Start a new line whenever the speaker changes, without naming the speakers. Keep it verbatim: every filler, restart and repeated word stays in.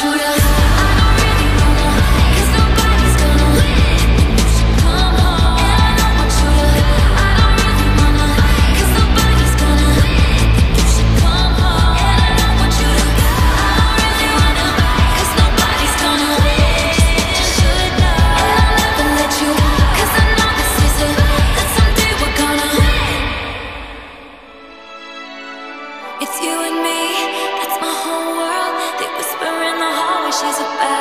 you to, I don't really wanna, 'cause nobody's gonna win. You should come home. And I don't want you to, I don't really wanna, 'cause nobody's gonna win. You should come home. And I don't want you to, I don't really wanna, 'cause nobody's gonna win. Just what you should know. And I'll never let you, 'cause I know this is it, that someday we're gonna win. It's you and me, that's my whole world. They whisper in the hallway, she's a bad